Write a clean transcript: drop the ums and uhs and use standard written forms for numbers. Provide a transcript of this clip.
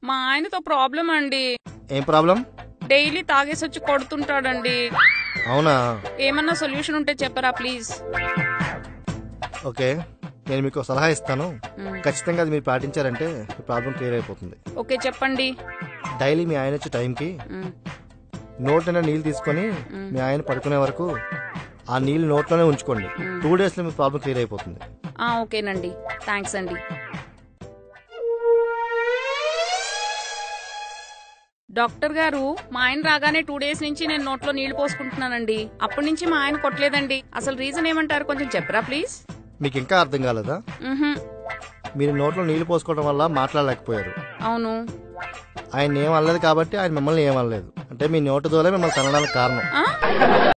మా ఆయనతో ప్రాబ్లం అండి. ఏం ప్రాబ్లం? డైలీ తాగేసి వచ్చి కొడుతుంటాడండి. అవునా? ఏమన్నా సొల్యూషన్ ఉంటే చెప్పరా ప్లీజ్. ఓకే, నేను మీకు సలహా ఇస్తాను. ఖచ్చితంగా అది మీరు పాటించారంటే మీ ప్రాబ్లం క్లియర్ అయిపోతుంది. ఓకే చెప్పండి. డైలీ మీ ఆయన వచ్చే టైంకి నోట్లోనే నీళ్ళు తీసుకొని మీ ఆయన పడుకునే వరకు ఆ నీళ్ళు నోట్లోనే ఉంచుకోండి. 2 days లో మీ ప్రాబ్లం క్లియర్ అయిపోతుంది. ఓకేనండి, థ్యాంక్స్ అండి. డాక్టర్ గారు, మా ఆయన రాగానే 2 days నుంచి నేను నోట్లో నీళ్లు పోసుకుంటున్నానండి. అప్పటి నుంచి మా ఆయన కొట్టలేదండి. అసలు రీజన్ ఏమంటారు, కొంచెం చెప్పరా ప్లీజ్. మీకు ఇంకా అర్థం కాలేదా? మీరు నోట్లో నీళ్లు పోసుకోవడం వల్ల మాట్లాడలేకపోయారు. అవును. ఆయన ఏం అనలేదు కాబట్టి ఆయన మిమ్మల్ని ఏమనలేదు. అంటే మీ నోటి ద్వారా మిమ్మల్ని తనడానికి కారణం.